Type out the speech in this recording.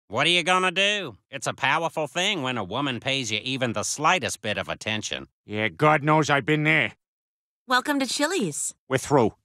What are you gonna do? It's a powerful thing when a woman pays you even the slightest bit of attention. Yeah, God knows I've been there. Welcome to Chili's. We're through.